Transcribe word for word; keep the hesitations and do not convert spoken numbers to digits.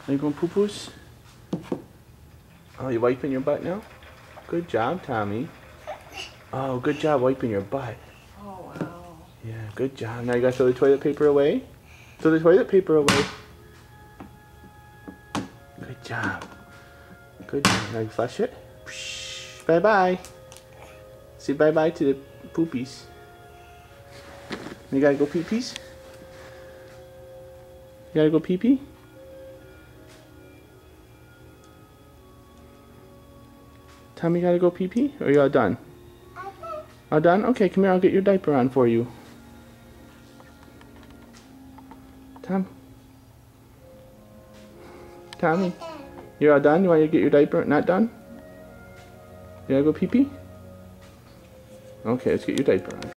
Are you going poo-poos? Oh, you wiping your butt now? Good job, Tommy. Oh, good job wiping your butt. Oh, wow. Yeah, good job. Now you gotta throw the toilet paper away. Throw the toilet paper away. Good job. Good job. Now you flush it. Bye-bye. Say bye-bye to the poopies. You gotta go pee-pees? You gotta go pee-pee? Tommy gotta go pee-pee? Or are you all done? All done? Okay, come here, I'll get your diaper on for you. Tom? Tommy? You're all done? You want to get your diaper? Not done? You gotta go pee-pee? Okay, let's get your diaper on.